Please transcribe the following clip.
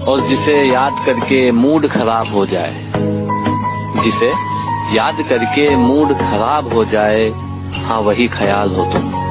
और जिसे याद करके मूड खराब हो जाए, जिसे याद करके मूड खराब हो जाए, हाँ वही ख्याल हो तुम।